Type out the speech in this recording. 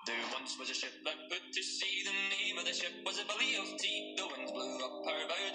There once was a ship that put to sea. The name of the ship was a Billy of Tea. The winds blew up her bow